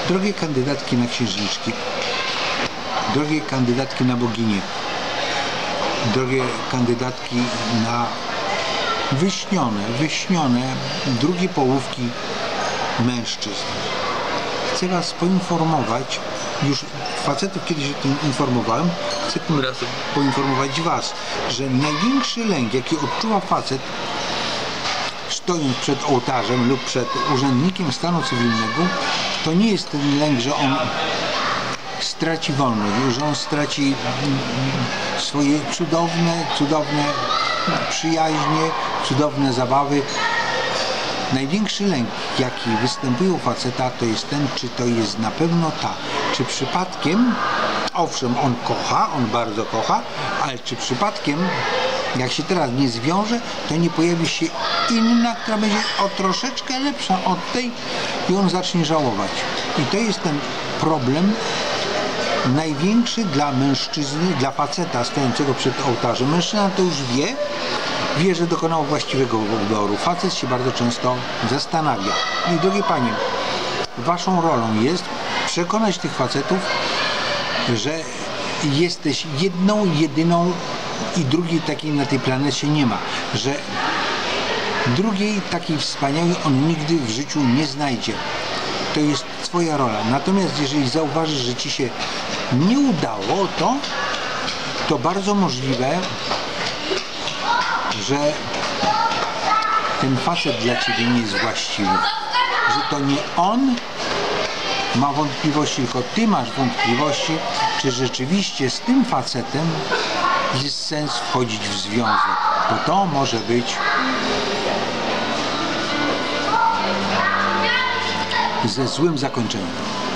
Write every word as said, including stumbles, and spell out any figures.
Drogie kandydatki na księżniczki, drogie kandydatki na boginie, drogie kandydatki na wyśnione, wyśnione drugie połówki mężczyzn. Chcę Was poinformować, już facetów kiedyś o tym informowałem, chcę tym razem poinformować Was, że największy lęk, jaki odczuwa facet, stojąc przed ołtarzem lub przed urzędnikiem stanu cywilnego, to nie jest ten lęk, że on straci wolność, że on straci swoje cudowne, cudowne przyjaźnie, cudowne zabawy. Największy lęk, jaki występuje u faceta, to jest ten, czy to jest na pewno ta, czy przypadkiem, owszem, on kocha, on bardzo kocha, ale czy przypadkiem, jak się teraz nie zwiąże, to nie pojawi się inna, która będzie o troszeczkę lepsza od tej i on zacznie żałować. I to jest ten problem największy dla mężczyzny, dla faceta stojącego przed ołtarzem. Mężczyzna to już wie, wie, że dokonał właściwego wyboru. Facet się bardzo często zastanawia. I drogie panie, waszą rolą jest przekonać tych facetów, że jesteś jedną, jedyną i drugiej takiej na tej planecie nie ma. Że drugiej takiej wspaniałej on nigdy w życiu nie znajdzie. To jest twoja rola. Natomiast jeżeli zauważysz, że ci się nie udało, to, to bardzo możliwe, że ten facet dla ciebie nie jest właściwy. Że to nie on ma wątpliwości, tylko ty masz wątpliwości, czy rzeczywiście z tym facetem jest sens wchodzić w związek. Bo to może być ze złym zakończeniem.